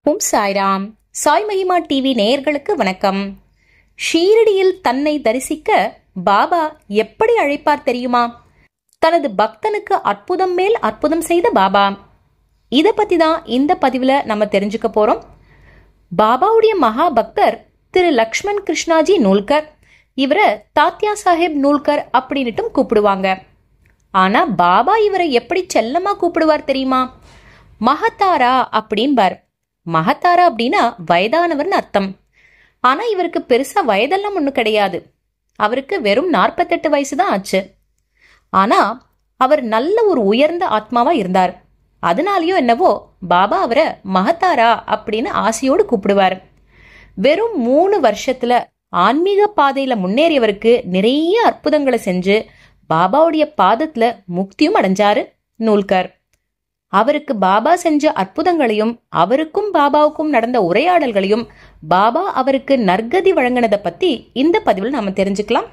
சாய்ராம். சாய் மகிமா டிவி நேயர்களுக்கு வணக்கம். ஷீரடியில் தன்னை தரிசிக்க பாபா எப்படி அழைப்பார் தெரியுமா? தனது பக்தனுக்கு அற்புதம் மேல் அற்புதம் செய்த பாபா. இத பத்தி தான் இந்த பதிவுல நம்ம தெரிஞ்சுக்க போறோம். பாபாவுடைய மகா பக்தர் திரு லக்ஷ்மண் கிருஷ்ணாஜி நூல்கர். இவரை தாத்யா சாஹேப் நூல்கர் அப்படின்னுட்டும் கூப்பிடுவாங்க. ஆனா பாபா இவரை எப்படி செல்லமா கூப்பிடுவார் தெரியுமா? மகத்தாரா அப்படின்பார். மகத்தாரா அப்படின்னா வயதானவர்னு அர்த்தம். ஆனா இவருக்கு பெருசா வயதெல்லாம் ஒண்ணு கிடையாது. அவருக்கு வெறும் 48 வயசு தான் ஆச்சு. ஆனா அவர் நல்ல ஒரு உயர்ந்த ஆத்மாவா இருந்தார். அதனாலயோ என்னவோ பாபா அவரை மகத்தாரா அப்படின்னு ஆசையோடு கூப்பிடுவார். வெறும் 3 வருஷத்துல ஆன்மீக பாதையில முன்னேறியவருக்கு நிறைய அற்புதங்களை செஞ்சு பாபாவுடைய பாதத்துல முக்தியும் அடைஞ்சாரு நூல்கர். அவருக்கு பாபா செஞ்ச அற்புதங்களையும் அவருக்கும் பாபாவுக்கும் நடந்த உரையாடல்களையும் பாபா அவருக்கு நற்கதி வழங்கினதை பத்தி இந்த பதிவில் நாம தெரிஞ்சுக்கலாம்.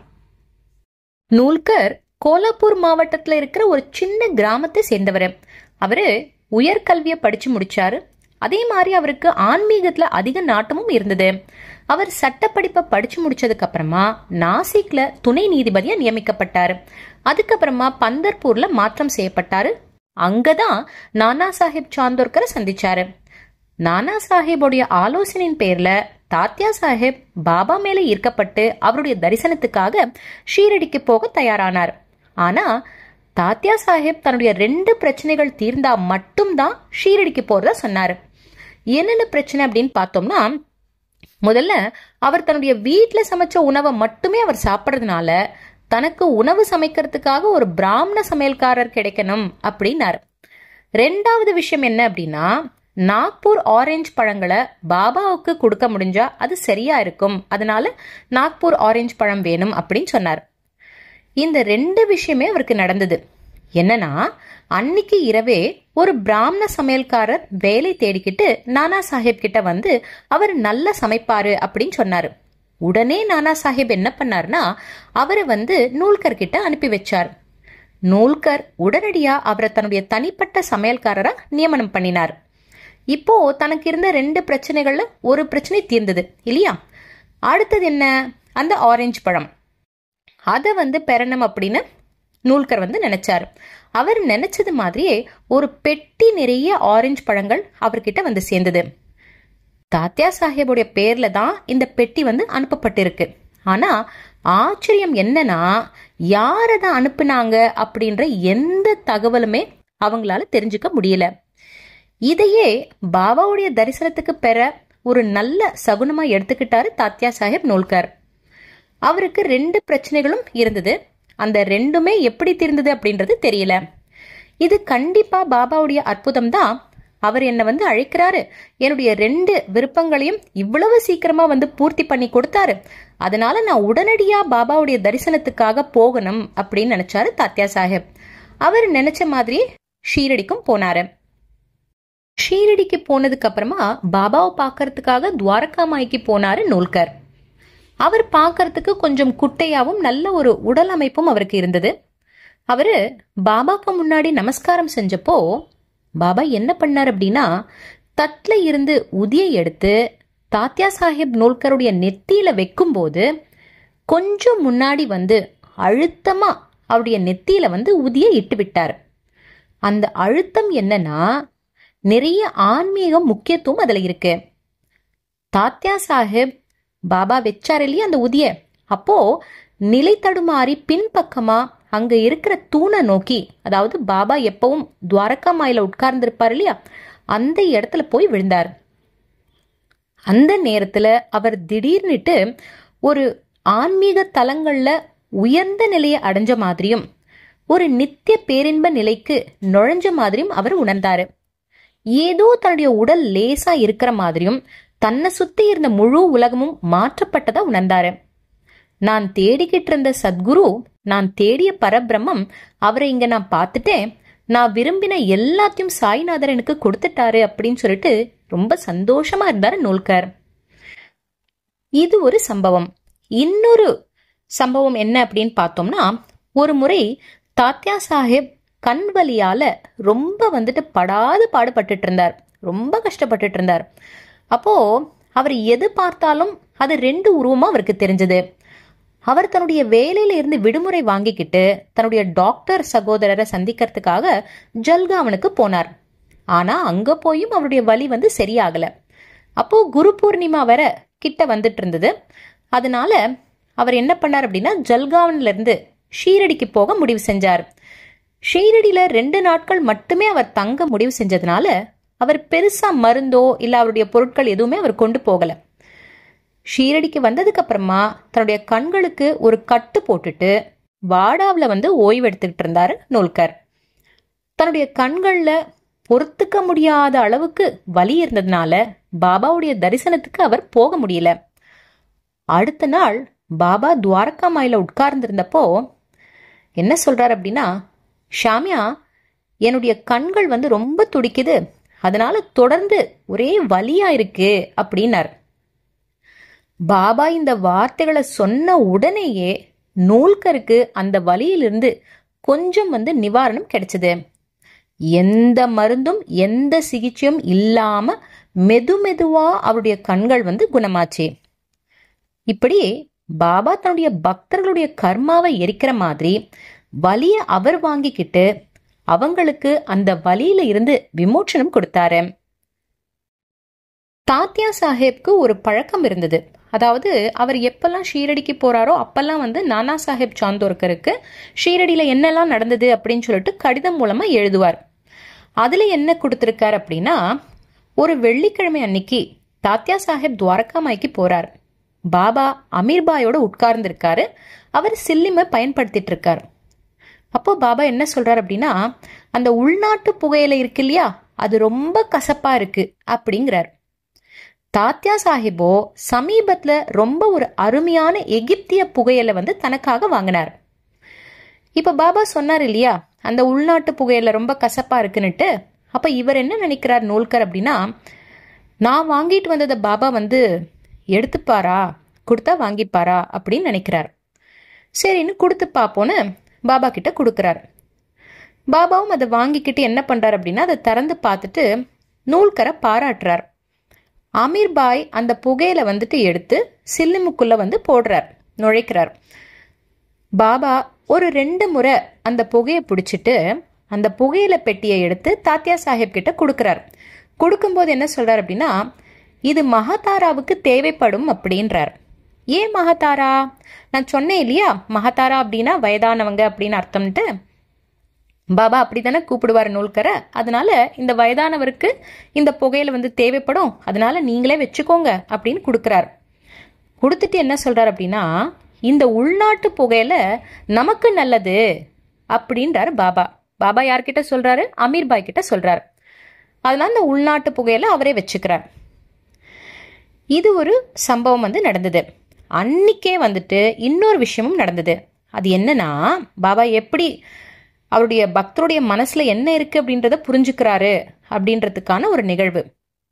நூல்கர் கோலாப்பூர் மாவட்டத்துல இருக்கிற ஒரு சின்ன கிராமத்தை சேர்ந்தவர். அவரு உயர்கல்வியை படிச்சு முடிச்சாரு. அதே மாதிரி அவருக்கு ஆன்மீகத்துல அதிக நாட்டமும் இருந்தது. அவர் சட்டப்படிப்பை படிச்சு முடிச்சதுக்கு அப்புறமா நாசிக்ல துணை நீதிபதியா நியமிக்கப்பட்டாரு. அதுக்கப்புறமா பந்தர்பூர்ல மாற்றம் செய்யப்பட்டாரு. அங்கதான் நானா சாஹேப் சாந்தோர்கரை சந்திச்சாரு. நானா சாஹேபோடைய ஆலோசனையின் பேர்ல தாத்யா சாஹேப் பாபா மேல ஈர்க்கப்பட்டு அவருடைய தரிசனத்துக்காக ஷீரடிக்கு போக தயாரானார். ஆனா தாத்யா சாஹேப் தன்னுடைய 2 பிரச்சனைகள் தீர்ந்தா மட்டும்தான் ஷீரடிக்கு போறதா சொன்னாரு. என்னென்ன பிரச்சனை அப்படின்னு பார்த்தோம்னா, முதல்ல அவர் தன்னுடைய வீட்டுல சமைச்ச உணவை மட்டுமே அவர் சாப்பிட்றதுனால தனக்கு உணவு சமைக்கிறதுக்காக ஒரு பிராமண சமையல்காரர் கிடைக்கணும் அப்படின்னாரு. 2வது விஷயம் என்ன அப்படின்னா, நாக்பூர் ஆரஞ்சு பழங்களை பாபாவுக்கு கொடுக்க முடிஞ்சா அது சரியா இருக்கும், அதனால நாக்பூர் ஆரஞ்சு பழம் வேணும் அப்படின்னு சொன்னார். இந்த 2 விஷயமே அவருக்கு நடந்தது. என்னன்னா, அன்னைக்கு இரவே ஒரு பிராமண சமையல்காரர் வேலை தேடிக்கிட்டு நானா சாஹேப் கிட்ட வந்து அவர் நல்லா சமைப்பாரு அப்படின்னு சொன்னாரு. உடனே நானா சாஹேப் என்ன பண்ணார்னா, அவரை நூல்கர் கிட்ட அனுப்பி வச்சார். நூல்கர் உடனடியா அவரை தன்னுடைய தனிப்பட்ட சமையல்காரரா நியமனம் பண்ணினார். இப்போ தனக்கு இருந்த 2 பிரச்சனைகள்ல ஒரு பிரச்சனை தீர்ந்தது இல்லையா? அடுத்தது என்ன? அந்த ஆரஞ்சு பழம். அதை பெறணும் அப்படின்னு நூல்கர் நினைச்சாரு. அவர் நினைச்சது மாதிரியே ஒரு பெட்டி நிறைய ஆரஞ்சு பழங்கள் அவர்கிட்ட சேர்ந்தது. தாத்யா சாஹேபுடைய பேர்ல தான் இந்த பெட்டி அனுப்பப்பட்டிருக்கு. ஆனா ஆச்சரியம் என்னன்னா, யாரதான் அனுப்புனாங்க அப்படின்ற எந்த தகவலுமே அவங்களால தெரிஞ்சுக்க முடியல. இதையே பாபாவுடைய தரிசனத்துக்கு பெற ஒரு நல்ல சகுனமா எடுத்துக்கிட்டாரு தாத்யா சாஹேப் நூல்கர். அவருக்கு 2 பிரச்சனைகளும் இருந்தது. அந்த 2மே எப்படி தீர்ந்தது அப்படின்றது தெரியல. இது கண்டிப்பா பாபாவுடைய அற்புதம் தான். அவர் என்ன அழைக்கிறாரு, என்னுடைய 2 விருப்பங்களையும் இவ்வளவு சீக்கிரமா பூர்த்தி பண்ணி கொடுத்தாரு. அதனால நான் உடனடியா பாபாவுடைய தரிசனத்துக்காக போகணும் அப்படின்னு நினைச்சாரு தாத்யா சாஹேப். அவர் நினைச்ச மாதிரி ஷீரடிக்கும் போனாரு. ஷீரடிக்கு போனதுக்கு அப்புறமா பாபாவை பார்க்கறதுக்காக துவாரகாமாய்க்கு போனாரு நூல்கர். அவர் பார்க்கறதுக்கு கொஞ்சம் குட்டையாவும் நல்ல ஒரு உடல் அமைப்பும் அவருக்கு இருந்தது. அவரு பாபாக்கு முன்னாடி நமஸ்காரம் செஞ்சப்போ பாபா என்ன பண்ணார் அப்படின்னா, தட்டுல இருந்து உதியை எடுத்து தாத்யா சாஹேப் நூல்கருடைய நெத்தியில வைக்கும் போது கொஞ்சம் முன்னாடி அழுத்தமா அவருடைய நெத்தியில உதியை இட்டு விட்டார். அந்த அழுத்தம் என்னன்னா, நிறைய ஆன்மீக முக்கியத்துவம் அதுல இருக்கு. தாத்யா சாஹேப் பாபா வச்சார் இல்லையா அந்த உதிய, அப்போ நிலை தடுமாறி பின்பக்கமா அங்க இருக்கிற தூணை நோக்கி, அதாவது பாபா எப்பவும் துவாரகா மாயில உட்கார்ந்திருப்பார் இல்லையா, அந்த இடத்துல போய் விழுந்தார். அந்த நேரத்துல அவர் திடீர்னுட்டு ஒரு ஆன்மீக தலங்கள்ல உயர்ந்த நிலையை அடைஞ்ச மாதிரியும் ஒரு நித்திய பேரின்ப நிலைக்கு நுழைஞ்ச மாதிரியும் அவர் உணர்ந்தாரு. ஏதோ தன்னுடைய உடல் லேசா இருக்கிற மாதிரியும் தன்னை சுத்தி இருந்த முழு உலகமும் மாற்றப்பட்டதா உணர்ந்தாரு. நான் தேடிக்கிட்டு இருந்த சத்குரு, நான் தேடிய பரபிரம்மம், அவரை இங்க நான் பார்த்துட்டேன். நான் விரும்பின எல்லாத்தையும் சாய்நாதர் எனக்கு கொடுத்துட்டாரு அப்படின்னு சொல்லிட்டு ரொம்ப சந்தோஷமா இருந்தாரு நூல்கர். இது ஒரு சம்பவம். இன்னொரு சம்பவம் என்ன அப்படின்னு பார்த்தோம்னா, ஒரு முறை தாத்யா சாஹேப் கண் வலியால ரொம்ப படாது பாடுபட்டு இருந்தார். ரொம்ப கஷ்டப்பட்டுட்டு இருந்தார். அப்போ அவர் எது பார்த்தாலும் அது 2 உருவமா அவருக்கு தெரிஞ்சது. அவர் தன்னுடைய வேலையில இருந்து விடுமுறை வாங்கிக்கிட்டு தன்னுடைய டாக்டர் சகோதரரை சந்திக்கிறதுக்காக ஜல்காவனுக்கு போனார். ஆனா அங்க போயும் அவருடைய வலி சரியாகல. அப்போ குரு பூர்ணிமா வர கிட்ட வந்துட்டு இருந்தது. அதனால அவர் என்ன பண்ணார் அப்படின்னா ஜல்காவன்ல இருந்து ஷீரடிக்கு போக முடிவு செஞ்சார். ஷீரடியில 2 நாட்கள் மட்டுமே அவர் தங்க முடிவு செஞ்சதுனால அவர் பெருசா மருந்தோ இல்ல அவருடைய பொருட்கள் எதுவுமே அவர் கொண்டு போகல. ஷீரடிக்கு வந்ததுக்கு அப்புறமா தன்னுடைய கண்களுக்கு ஒரு கட்டு போட்டுட்டு வாடாவில் ஓய்வு எடுத்துக்கிட்டு இருந்தாரு நூல்கர். தன்னுடைய கண்கள்ல பொறுத்துக்க முடியாத அளவுக்கு வலி இருந்ததுனால பாபாவுடைய தரிசனத்துக்கு அவர் போக முடியல. அடுத்த நாள் பாபா துவாரகா மாயில உட்கார்ந்திருந்தப்போ என்ன சொல்றாரு அப்படின்னா, ஷாமியா, என்னுடைய கண்கள் ரொம்ப துடிக்குது, அதனால தொடர்ந்து ஒரே வலியா இருக்கு அப்படின்னார். பாபா இந்த வார்த்தைகளை சொன்ன உடனேயே நூல்கருக்கு அந்த வலியிலிருந்து கொஞ்சம் நிவாரணம் கிடைச்சது. எந்த மருந்தும் எந்த சிகிச்சையும் இல்லாம மெதுவா அவருடைய கண்கள் குணமாச்சு. இப்படி பாபா தன்னுடைய பக்தர்களுடைய கர்மாவை எரிக்கிற மாதிரி வலிய அவர் வாங்கிக்கிட்டு அவங்களுக்கு அந்த வலியில இருந்து விமோச்சனம் கொடுத்தாரு. தாத்யா சாஹேப்க்கு ஒரு பழக்கம் இருந்தது. அதாவது அவர் எப்பெல்லாம் ஷீரடிக்கு போறாரோ அப்பெல்லாம் நானா சாஹேப் சாந்தோர்கருக்கு ஷீரடியில என்னெல்லாம் நடந்தது அப்படின்னு சொல்லிட்டு கடிதம் மூலமா எழுதுவார். அதுல என்ன கொடுத்திருக்காரு அப்படின்னா, ஒரு வெள்ளிக்கிழமை அன்னைக்கு தாத்யா சாஹேப் துவாரகா மாய்க்கு போறார். பாபா அமீர்பாயோட உட்கார்ந்து இருக்காரு. அவர் சில்லிமை பயன்படுத்திட்டு இருக்காரு. அப்போ பாபா என்ன சொல்றாரு அப்படின்னா, அந்த உள்நாட்டு புகையில இருக்கு இல்லையா, அது ரொம்ப கசப்பா இருக்கு அப்படிங்கிறார். தாத்யா சாஹிபோ சமீபத்துல ரொம்ப ஒரு அருமையான எகிப்திய புகையில தனக்காக வாங்கினார். இப்ப பாபா சொன்னார் இல்லையா, அந்த உள்நாட்டு புகையில ரொம்ப கசப்பா இருக்குன்னுட்டு. அப்ப இவர் என்ன நினைக்கிறார் நூல்கர் அப்படின்னா, நான் வாங்கிட்டு வந்ததை பாபா எடுத்துப்பாரா, கொடுத்தா வாங்கிப்பாரா அப்படின்னு நினைக்கிறார். சரின்னு கொடுத்து பாப்போன்னு பாபா கிட்ட கொடுக்கிறார். பாபாவும் அதை வாங்கிக்கிட்டு என்ன பண்றார் அப்படின்னா, அதை திறந்து பார்த்துட்டு நூல்கரை பாராட்டுறார். அமீர் பாய் அந்த புகையில எடுத்து சில்லிமுக்குள்ள போடுறார், நுழைக்கிறார். பாபா ஒரு 2 முறை அந்த புகையை பிடிச்சிட்டு அந்த புகையில பெட்டியை எடுத்து தாத்யா சாஹேப் கிட்ட கொடுக்கிறார். கொடுக்கும்போது என்ன சொல்றார் அப்படின்னா, இது மகாதாராவுக்கு தேவைப்படும் அப்படின்றார். ஏன் மகாதாரா? நான் சொன்னேன் இல்லையா, மகாதாரா அப்படின்னா வயதானவங்க அப்படின்னு அர்த்தம்ட்டு. பாபா அப்படித்தானே கூப்பிடுவார் நூல்கரை. அதனால இந்த வயதானவருக்கு இந்த புகையில தேவைப்படும், அதனால நீங்களே வச்சுக்கோங்க அப்படின்னு கொடுக்கிறார். கொடுத்துட்டு என்ன சொல்றார் அப்படின்னா, இந்த உள்நாட்டு புகையில நமக்கு நல்லது அப்படின்றாரு பாபா. பாபா யார்கிட்ட சொல்றாரு? அமீர் பாய் கிட்ட சொல்றாரு. அதனால இந்த உள்நாட்டு புகையில அவரே வச்சுக்கிறார். இது ஒரு சம்பவம் நடந்தது. அன்னைக்கே இன்னொரு விஷயமும் நடந்தது. அது என்னன்னா, பாபா எப்படி அவருடைய பக்தருடைய மனசுல என்ன இருக்கு அப்படின்றத புரிஞ்சுக்கிறாரு அப்படின்றதுக்கான ஒரு நிகழ்வு.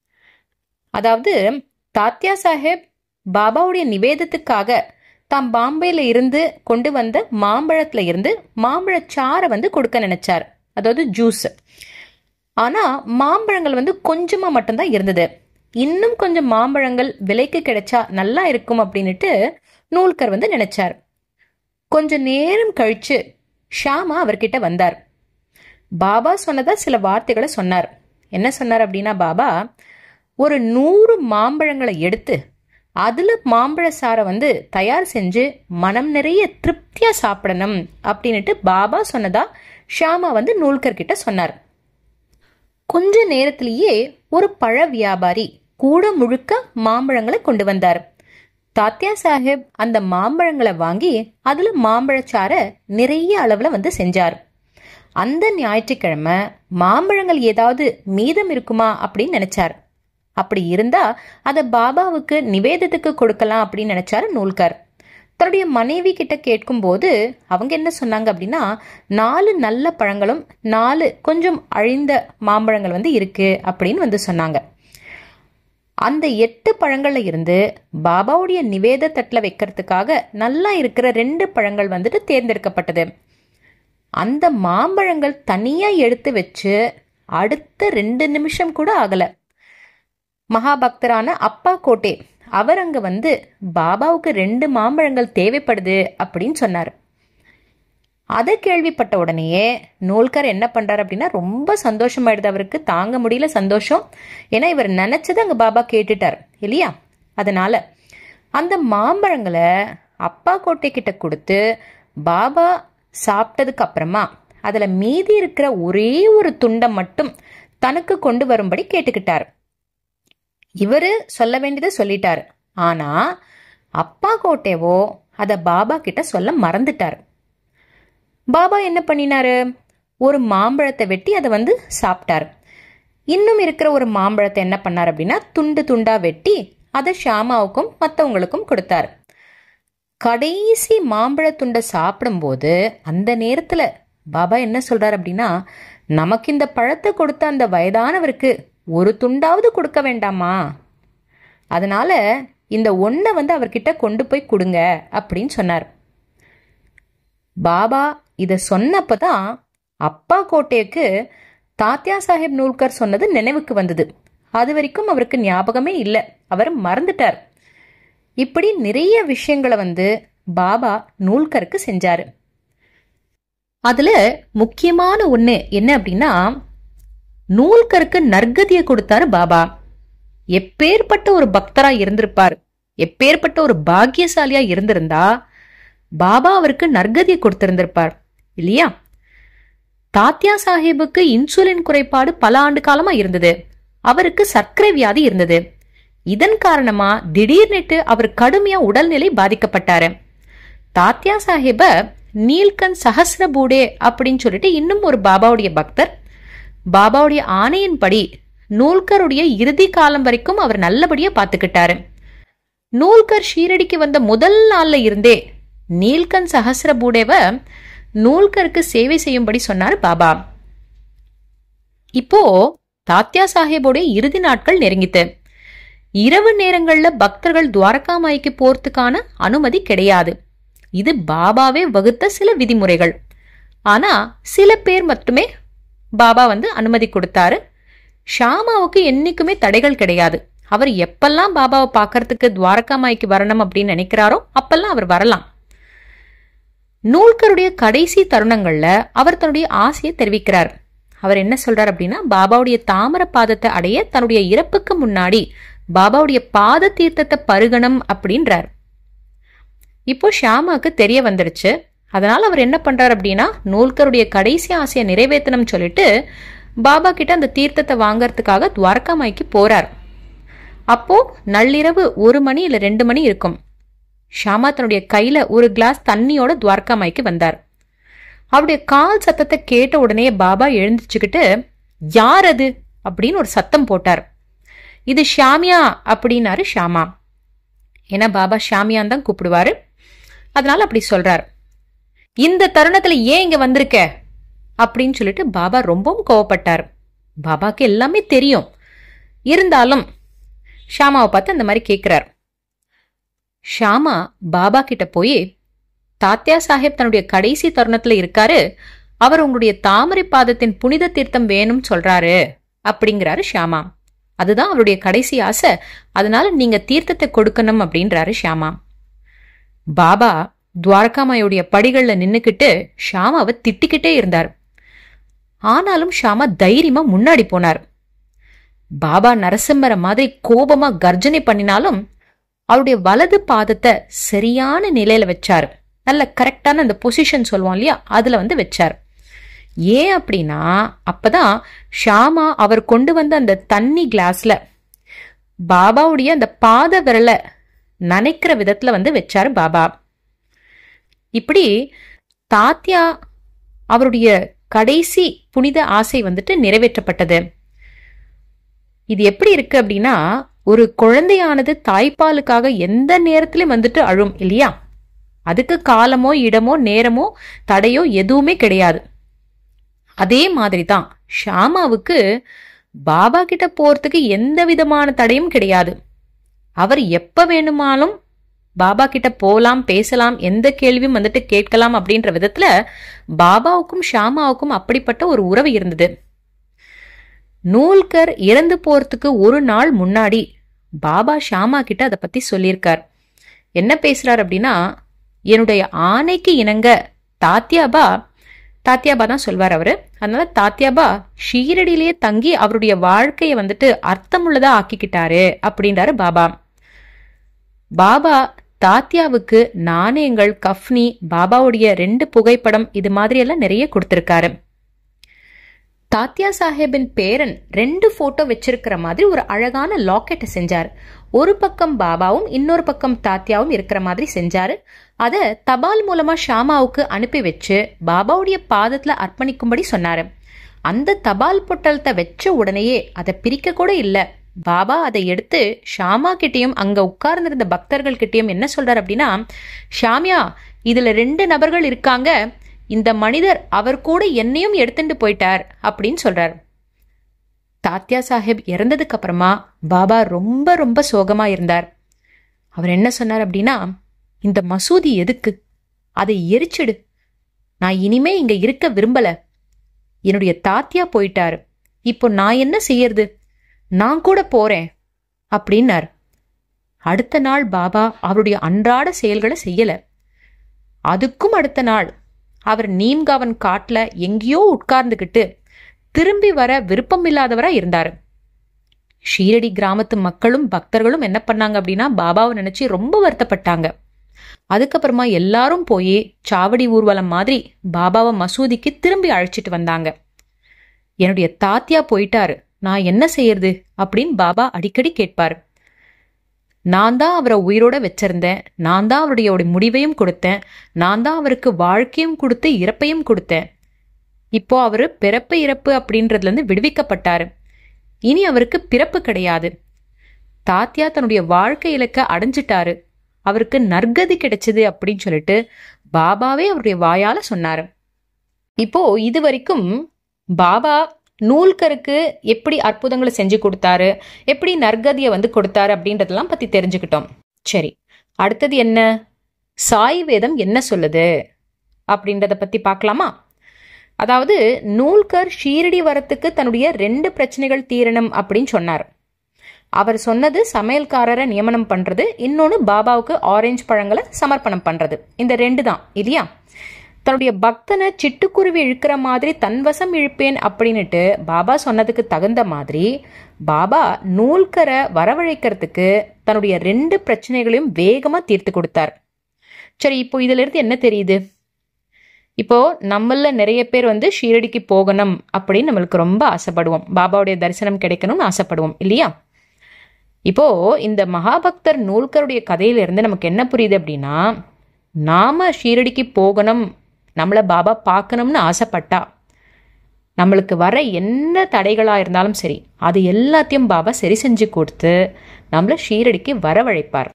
அதாவது தாத்யா சாஹேப் பாபாவுடைய நிவேதத்துக்காக தாம் பாம்பேல இருந்து கொண்டு வந்த மாம்பழத்துல இருந்து மாம்பழச்சாரை கொடுக்க நினைச்சார், அதாவது ஜூஸ். ஆனா மாம்பழங்கள் கொஞ்சமா மட்டும்தான் இருந்தது. இன்னும் கொஞ்சம் மாம்பழங்கள் விலைக்கு கிடைச்சா நல்லா இருக்கும் அப்படின்னுட்டு நூல்கர் நினைச்சார். கொஞ்ச நேரம் கழிச்சு ஷாமா அவர்கிட்ட வந்தார். பாபா சொன்னதா சில வார்த்தைகளை சொன்னார். என்ன சொன்னார் அப்படின்னா, பாபா ஒரு 100 மாம்பழங்களை எடுத்து அதுல மாம்பழ சாரை தயார் செஞ்சு மனம் நிறைய திருப்தியா சாப்பிடணும் அப்படின்னுட்டு பாபா சொன்னதா ஷாமா நூல்கர் கிட்ட சொன்னார். கொஞ்ச நேரத்திலேயே ஒரு பழ வியாபாரி கூட முழுக்க மாம்பழங்களை கொண்டு வந்தார். தாத்யா சாஹேப் அந்த மாம்பழங்களை வாங்கி அதுல மாம்பழச்சாரை நிறைய அளவுல செஞ்சார். அந்த ஞாயிற்றுக்கிழமை மாம்பழங்கள் ஏதாவது மீதம் இருக்குமா அப்படின்னு நினைச்சார். அப்படி இருந்தா அதை பாபாவுக்கு நிவேதத்துக்கு கொடுக்கலாம் அப்படின்னு நினைச்சாரு நூல்கர். தன்னுடைய மனைவி கிட்ட கேட்கும் போது அவங்க என்ன சொன்னாங்க அப்படின்னா, 4 நல்ல பழங்களும் 4 கொஞ்சம் அழிந்த மாம்பழங்கள் இருக்கு அப்படின்னு சொன்னாங்க. அந்த 8 பழங்கள்ல இருந்து பாபாவுடைய நிவேத தட்டுல வைக்கிறதுக்காக நல்லா இருக்கிற 2 பழங்கள் தேர்ந்தெடுக்கப்பட்டது. அந்த மாம்பழங்கள் தனியா எடுத்து வச்சு அடுத்த 2 நிமிஷம் கூட ஆகல மகாபக்தரான அப்பா கோட்டே அவர் அங்க வந்து பாபாவுக்கு 2 மாம்பழங்கள் தேவைப்படுது அப்படின்னு சொன்னார். அதை கேள்விப்பட்ட உடனேயே நூல்கர் என்ன பண்றாரு அப்படின்னா ரொம்ப சந்தோஷமாயிடுது. அவருக்கு தாங்க முடியல சந்தோஷம். ஏன்னா இவர் நினைச்சது அங்க பாபா கேட்டுட்டார் இல்லையா. அதனால அந்த மாம்பழங்களை அப்பா கோட்டை கிட்ட கொடுத்து பாபா சாப்பிட்டதுக்கு அப்புறமா அதுல மீதி இருக்கிற ஒரே ஒரு துண்டை மட்டும் தனக்கு கொண்டு வரும்படி கேட்டுக்கிட்டார். இவரு சொல்ல வேண்டியதை சொல்லிட்டாரு. ஆனா அப்பா கோட்டைவோ அத பாபா கிட்ட சொல்ல மறந்துட்டாரு. பாபா என்ன பண்ணினாரு, ஒரு மாம்பழத்தை வெட்டி அதை வந்து சாப்பிட்டாரு. இன்னும் இருக்கிற ஒரு மாம்பழத்தை என்ன பண்ணார் அப்படின்னா துண்டு துண்டா வெட்டி அதை ஷாமாவுக்கும் மற்றவங்களுக்கும் கொடுத்தாரு. கடைசி மாம்பழ துண்டை சாப்பிடும்போது அந்த நேரத்துல பாபா என்ன சொல்றாரு அப்படின்னா, நமக்கு இந்த பழத்தை கொடுத்த அந்த வயதானவருக்கு ஒரு துண்டாவது கொடுக்க வேண்டாமா, அதனால இந்த ஒன்றை வந்து அவர்கிட்ட கொண்டு போய் கொடுங்க அப்படின்னு சொன்னார். பாபா இதை சொன்னப்பதான் அப்பா கோட்டைக்கு தாத்யா சாஹேப் நூல்கர் சொன்னது நினைவுக்கு வந்தது. அது வரைக்கும் அவருக்கு ஞாபகமே இல்லை, அவர் மறந்துட்டார். இப்படி நிறைய விஷயங்களை வந்து பாபா நூல்கருக்கு செஞ்சாரு. அதுல முக்கியமான ஒண்ணு என்ன அப்படின்னா, நூல்கருக்கு நற்கதியை கொடுத்தாரு பாபா. எப்பேற்பட்ட ஒரு பக்தரா இருந்திருப்பார், எப்பேற்பட்ட ஒரு பாக்கியசாலியா இருந்திருந்தா பாபா அவருக்கு நற்கதியை கொடுத்திருந்திருப்பார் இல்லையா. தாத்யா சாஹேபுக்கு இன்சுலின் குறைபாடு பல ஆண்டு காலமா இருந்தது. அவருக்கு சர்க்கரை வியாதி இருந்தது. இதன் காரணமா திடீர்னுட்டு அவர் கடுமையா உடல்நிலை பாதிக்கப்பட்டாரு. தாத்யா சாஹேப நீல்கந்த் சஹஸ்ரபூடே அப்படின்னு சொல்லிட்டு இன்னும் ஒரு பாபாவுடைய பக்தர் பாபாவுடைய ஆணையின்படி நூல்கருடைய இறுதி காலம் வரைக்கும் அவர் நல்லபடியா பாத்துக்கிட்டாரு. நூல்கர் ஷீரடிக்கு வந்த முதல் நாள்ல இருந்தே நீல்கந்த் சஹஸ்ரபூடேவ நூல்கருக்கு சேவை செய்யும்படி சொன்னார் பாபா. இப்போ தாத்யா சாஹேபோடைய இறுதி நாட்கள் நெருங்கிட்டு இரவு நேரங்கள்ல பக்தர்கள் துவாரகாமாய்க்கு போறதுக்கான அனுமதி கிடையாது. இது பாபாவே வகுத்த சில விதிமுறைகள். ஆனா சில பேர் மட்டுமே பாபா வந்து அனுமதி கொடுத்தாரு. ஷாமாவுக்கு என்னைக்குமே தடைகள் கிடையாது. அவர் எப்பெல்லாம் பாபாவை பார்க்கறதுக்கு துவாரகாமாய்க்கு வரணும் அப்படின்னு நினைக்கிறாரோ அப்பெல்லாம் அவர் வரலாம். நூல்கருடைய கடைசி தருணங்கள்ல அவர் தன்னுடைய ஆசையை தெரிவிக்கிறார். அவர் என்ன சொல்றார் அப்படின்னா, பாபாவுடைய தாமர பாதத்தை அடைய தன்னுடைய இறப்புக்கு முன்னாடி பாபாவுடைய பாத தீர்த்தத்தை பருகணும் அப்படின்றார். இப்போ ஷாமாக்கு தெரிய வந்துடுச்சு. அதனால அவர் என்ன பண்றார் அப்படின்னா, நூல்கருடைய கடைசி ஆசையை நிறைவேற்றணும் சொல்லிட்டு பாபா கிட்ட அந்த தீர்த்தத்தை வாங்கறதுக்காக துவாரகாமாய்க்கு போறார். அப்போ நள்ளிரவு 1 மணி இல்ல 2 மணி இருக்கும். ஷாமா தன்னுடைய கையில ஒரு கிளாஸ் தண்ணியோட துவாரகாமாய்க்கு வந்தார். அவருடைய கால் சத்தத்தை கேட்ட உடனே பாபா எழுந்துச்சுக்கிட்டு, யார் அது அப்படின்னு ஒரு சத்தம் போட்டார். இது ஷாமியா அப்படின்னாரு ஷாமா. ஏன்னா பாபா ஷாமியான் தான் கூப்பிடுவாரு, அதனால அப்படி சொல்றார். இந்த தருணத்துல ஏன் இங்க வந்திருக்க அப்படின்னு சொல்லிட்டு பாபா ரொம்பவும் கோவப்பட்டார். பாபாக்கு எல்லாமே தெரியும், இருந்தாலும் ஷாமாவை பார்த்து அந்த மாதிரி கேட்கிறார். ஷாமா பாபா கிட்ட போய், தாத்யா சாஹேப் தன்னுடைய கடைசி தருணத்துல இருக்காரு, அவர் உங்களுடைய தாமரை பாதத்தின் புனித தீர்த்தம் வேணும் சொல்றாரு அப்படிங்கிறாரு ஷாமா. அதுதான் அவருடைய கடைசி ஆசை, அதனால நீங்க தீர்த்தத்தை கொடுக்கணும் அப்படின்றாரு ஷாமா. பாபா துவாரகாமாயுடைய படிகள்ல நின்னுக்கிட்டு ஷாமாவை திட்டிக்கிட்டே இருந்தார். ஆனாலும் ஷாமா தைரியமா முன்னாடி போனார். பாபா நரசிம்மர மாதிரி கோபமா கர்ஜனை பண்ணினாலும் அவருடைய வலது பாதத்தை சரியான நிலையில வச்சாரு. நல்ல கரெக்டான அந்த பொசிஷன் சொல்லுவோம் இல்லையா, அதுல வந்து வச்சார். ஏன் அப்படின்னா, அப்பதான் ஷாமா அவர் கொண்டு வந்த அந்த தண்ணி கிளாஸ்ல பாபாவுடைய அந்த பாத விரலை நனைக்கிற விதத்துல வந்து வச்சாரு பாபா. இப்படி தாத்யா அவருடைய கடைசி புனித ஆசை வந்துட்டு நிறைவேற்றப்பட்டது. இது எப்படி இருக்கு அப்படின்னா, ஒரு குழந்தையானது தாய்ப்பாலுக்காக எந்த நேரத்திலும் வந்துட்டு அழும் இல்லையா, அதுக்கு காலமோ இடமோ நேரமோ தடையோ எதுவுமே கிடையாது. அதே மாதிரிதான் ஷாமாவுக்கு பாபா கிட்ட போறதுக்கு எந்த விதமான தடையும் கிடையாது. அவர் எப்ப வேணுமாலும் பாபா கிட்ட போலாம், பேசலாம், எந்த கேள்வியும் வந்துட்டு கேட்கலாம் அப்படின்ற விதத்துல பாபாவுக்கும் ஷாமாவுக்கும் அப்படிப்பட்ட ஒரு உறவு இருந்தது. நூல்கர் இறந்து போறதுக்கு ஒரு நாள் முன்னாடி பாபா ஷாமா கிட்ட அதை பத்தி சொல்லியிருக்கார். என்ன பேசுறார் அப்படின்னா, என்னுடைய ஆணைக்கு இணங்க தாத்யாபா தான் சொல்வார் அவரு. அதனால தாத்யாபா ஷீரடியிலேயே தங்கி அவருடைய வாழ்க்கைய வந்துட்டு அர்த்தமுள்ளதா ஆக்கிக்கிட்டாரு அப்படின்றாரு பாபா. பாபா தாத்யாவுக்கு நாணயங்கள், கஃப்னி, பாபாவுடைய 2 புகைப்படம் இது மாதிரி எல்லாம் நிறைய கொடுத்திருக்காரு. தாத்யா சாஹேபின் பேரன் 2 போட்டோ வச்சிருக்கிற மாதிரி ஒரு அழகான லாக்கெட்டை செஞ்சாரு. ஒரு பக்கம் பாபாவும் இன்னொரு பக்கம் தாத்யாவும் இருக்கிற மாதிரி செஞ்சாரு. அத தபால் மூலமா ஷாமாவுக்கு அனுப்பி வச்சு பாபாவுடைய பாதத்துல அர்ப்பணிக்கும்படி சொன்னாரு. அந்த தபால் பொட்டலத்தை வச்ச உடனேயே அதை பிரிக்க கூட இல்ல. பாபா அதை எடுத்து ஷாமா கிட்டையும் அங்க உட்கார்ந்திருந்த பக்தர்கள் கிட்டையும் என்ன சொல்றாரு அப்படின்னா, ஷாமியா, இதுல 2 நபர்கள் இருக்காங்க, இந்த மனிதர் அவர் கூட என்னையும் எடுத்துட்டு போயிட்டார் அப்படின்னு சொல்றார். தாத்யா சாஹேப் இறந்ததுக்கு அப்புறமா பாபா ரொம்ப ரொம்ப சோகமா இருந்தார். அவர் என்ன சொன்னார் அப்படின்னா, இந்த மசூதி எதுக்கு, அதை எரிச்சிடு, நான் இனிமே இங்க இருக்க விரும்பல, என்னுடைய தாத்யா போயிட்டாரு, இப்போ நான் என்ன செய்யறது, நான் கூட போறேன் அப்படின்னார். அடுத்த நாள் பாபா அவருடைய அன்றாட செயல்களை செய்யல. அதுக்கும் அடுத்த நாள் அவர் நீம்காவன் காட்டுல எங்கேயோ உட்கார்ந்துகிட்டு திரும்பி வர விருப்பம் இல்லாதவரா இருந்தாரு. ஷீரடி கிராமத்து மக்களும் பக்தர்களும் என்ன பண்ணாங்க அப்படின்னா, பாபாவை நினைச்சு ரொம்ப வருத்தப்பட்டாங்க. அதுக்கப்புறமா எல்லாரும் போய் சாவடி ஊர்வலம் மாதிரி பாபாவை மசூதிக்கு திரும்பி அழைச்சிட்டு வந்தாங்க. என்னுடைய தாத்யா போயிட்டாரு, நான் என்ன செய்யறது அப்படின்னு பாபா அடிக்கடி கேட்பாரு. நான் தான் அவரை உயிரோட வச்சிருந்தேன், நான் தான் அவருடைய முடிவையும் கொடுத்தேன், நான் தான் அவருக்கு வாழ்க்கையும் கொடுத்து இறப்பையும் கொடுத்தேன். இப்போ அவரு பிறப்பு இறப்பு அப்படின்றதுல இருந்து விடுவிக்கப்பட்டாரு. இனி அவருக்கு பிறப்பு கிடையாது. தாத்யா தன்னுடைய வாழ்க்கை இலக்க அடைஞ்சிட்டாரு, அவருக்கு நற்கதி கிடைச்சது அப்படின்னு சொல்லிட்டு பாபாவே அவருடைய வாயால சொன்னாரு. இப்போ இது வரைக்கும் பாபா நூல்கருக்கு எப்படி அற்புதங்களை செஞ்சு கொடுத்தாரு, எப்படி நற்கதியை கொடுத்தாரு அப்படின்றதெல்லாம் பத்தி தெரிஞ்சுக்கிட்டோம். சரி, அடுத்தது என்ன, சாய் வேதம் என்ன சொல்லுது அப்படின்றத பத்தி பார்க்கலாமா? அதாவது நூல்கர் ஷீரடி வரத்துக்கு தன்னுடைய 2 பிரச்சனைகள் தீரணும் அப்படின்னு சொன்னார். அவர் சொன்னது சமையல்காரரை நியமனம் பண்றது, இன்னொன்னு பாபாவுக்கு ஆரஞ்சு பழங்களை சமர்ப்பணம் பண்றது. இந்த 2 தான் இல்லையா? தன்னுடைய பக்தனை சிட்டுக்குருவி இழுக்கிற மாதிரி தன்வசம் இழுப்பேன் அப்படின்னுட்டு பாபா சொன்னதுக்கு தகுந்த மாதிரி பாபா நூல்கரை வரவழைக்கிறதுக்கு தன்னுடைய 2 பிரச்சனைகளையும் வேகமா தீர்த்து கொடுத்தார். சரி, இப்போ இதுல இருந்து என்ன தெரியுது? இப்போ நம்மள நிறைய பேர் ஷீரடிக்கு போகணும் அப்படின்னு நம்மளுக்கு ரொம்ப ஆசைப்படுவோம், பாபாவுடைய தரிசனம் கிடைக்கணும்னு ஆசைப்படுவோம் இல்லையா? இப்போ இந்த மகாபக்தர் நூல்கருடைய கதையில இருந்து நமக்கு என்ன புரியுது அப்படின்னா, நாம ஷீரடிக்கு போகணும், நம்மள பாபா பார்க்கணும்னு ஆசைப்பட்டா நம்மளுக்கு வர என்ன தடைகளா இருந்தாலும் சரி, அது எல்லாத்தையும் பாபா சரி செஞ்சு கொடுத்து நம்மள ஷீரடிக்கு வரவழைப்பார்.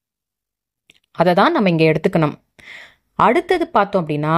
அதை தான் நம்ம இங்க எடுத்துக்கணும். அடுத்தது பார்த்தோம் அப்படின்னா,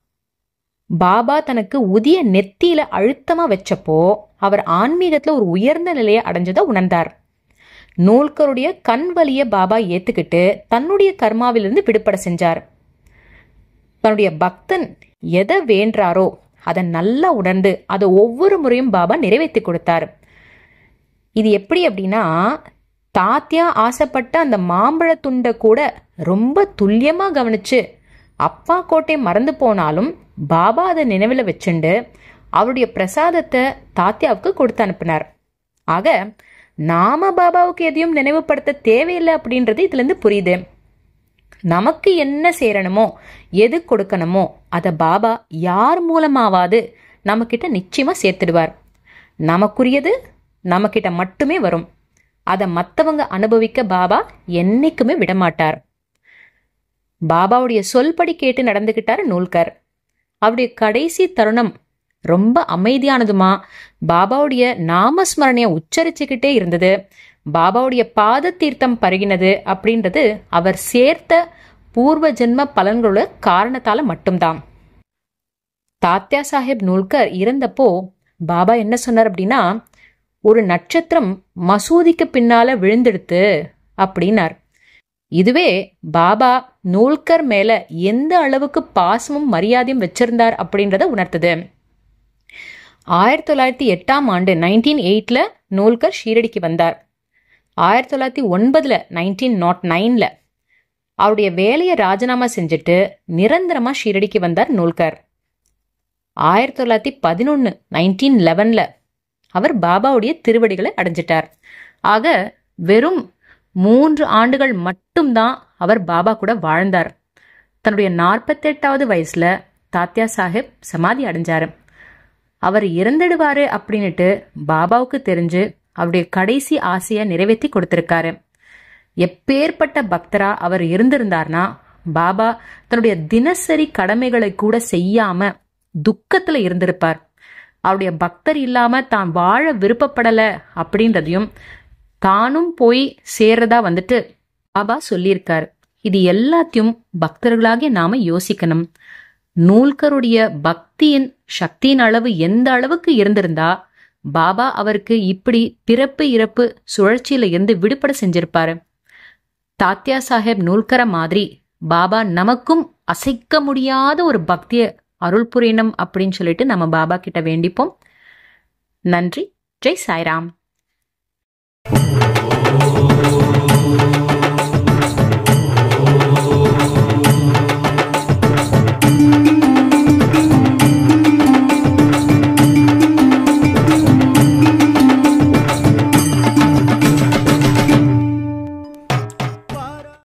பாபா தனக்கு உதிய நெத்தியில அழுத்தமா வச்சப்போ அவர் ஆன்மீகத்துல ஒரு உயர்ந்த நிலையை அடைஞ்சதை உணர்ந்தார். நூல்கருடைய கண் வலிய பாபா ஏத்துக்கிட்டு தன்னுடைய கர்மாவிலிருந்து விடுபட செஞ்சார். தன்னுடைய பக்தன் எதை வேண்டாரோ அதை நல்லா உணர்ந்து அதை ஒவ்வொரு முறையும் பாபா நிறைவேற்றி கொடுத்தார். இது எப்படி அப்படின்னா, தாத்யா ஆசைப்பட்ட அந்த மாம்பழ துண்டை கூட ரொம்ப துல்லியமா கவனிச்சு அப்பா கோட்டை மறந்து போனாலும் பாபா அதை நினைவில் வச்சுண்டு அவருடைய பிரசாதத்தை தாத்யாவுக்கு கொடுத்து அனுப்பினார். ஆக நாம பாபாவுக்கு எதையும் நினைவுபடுத்த தேவையில்லை அப்படின்றது இதுல இருந்து புரியுது. நமக்கு என்ன சேரணுமோ, எது கொடுக்கணுமோ அதை பாபா யார் மூலமாவது நம்ம கிட்ட நிச்சயமா சேர்த்துடுவார். நமக்குரியது நம்ம கிட்ட மட்டுமே வரும். அதை மற்றவங்க அனுபவிக்க பாபா என்னைக்குமே விடமாட்டார். பாபாவுடைய சொல்படி கேட்டு நடந்துகிட்டாரு நூல்கர். அவருடைய கடைசி தருணம் ரொம்ப அமைதியானதுமா, பாபாவுடைய நாமஸ்மரணைய உச்சரிச்சுக்கிட்டே இருந்தது, பாபாவுடைய பாத தீர்த்தம் பருகினது அப்படின்றது அவர் சேர்த்த பூர்வ ஜென்ம பலன்களோட காரணத்தால மட்டும்தான். தாத்யா சாஹேப் நூல்கர் இறந்தப்போ பாபா என்ன சொன்னார் அப்படின்னா, ஒரு நட்சத்திரம் மசூதிக்கு பின்னால விழுந்தெடுத்து அப்படின்னார். இதுவே பாபா நூல்கர் மேல எந்த அளவுக்கு பாசமும் மரியாதையும் வச்சிருந்தார் அப்படின்றத உணர்த்தது. 1908 1908 நூல்கர் ஷீரடிக்கு வந்தார். 1909 1909 அவருடைய வேலையை ராஜினாமா செஞ்சுட்டு நிரந்தரமா ஷீரடிக்கு வந்தார் நூல்கர். 1911 1911 அவர் பாபாவுடைய திருவடிகளை அடைஞ்சிட்டார். ஆக வெறும் 3 ஆண்டுகள் மட்டும்தான் அவர் பாபா கூட வாழ்ந்தார். தன்னுடைய 48வது வயசுல தாத்யா சாஹேப் சமாதி அடைஞ்சாரு. அவர் இறந்துடுவாரு அப்படின்னுட்டு பாபாவுக்கு தெரிஞ்சு அவருடைய கடைசி ஆசையை நிறைவேற்றி கொடுத்திருக்காரு. எப்பேற்பட்ட பக்தரா அவர் இருந்திருந்தார்னா பாபா தன்னுடைய தினசரி கடமைகளை கூட செய்யாம துக்கத்துல இருந்திருப்பார். அவருடைய பக்தர் இல்லாம தான் வாழ விருப்பப்படல அப்படின்றதையும் தானும் போய் சேர்றதா பாபா சொல்லியிருக்காரு. இது எல்லாத்தையும் பக்தர்களாகிய நாம யோசிக்கணும். நூல்கருடைய பக்தியின் சக்தியின் அளவு எந்த அளவுக்கு இருந்திருந்தா பாபா அவருக்கு இப்படி பிறப்பு இறப்பு சுழற்சியில இருந்து விடுபட செஞ்சிருப்பாரு. தாத்யா சாஹேப் நூல்கர மாதிரி பாபா நமக்கும் அசைக்க முடியாத ஒரு பக்திய அருள் புரியணும் அப்படின்னு சொல்லிட்டு நம்ம பாபா கிட்ட வேண்டிப்போம். நன்றி. ஜெய் சாய்ராம்.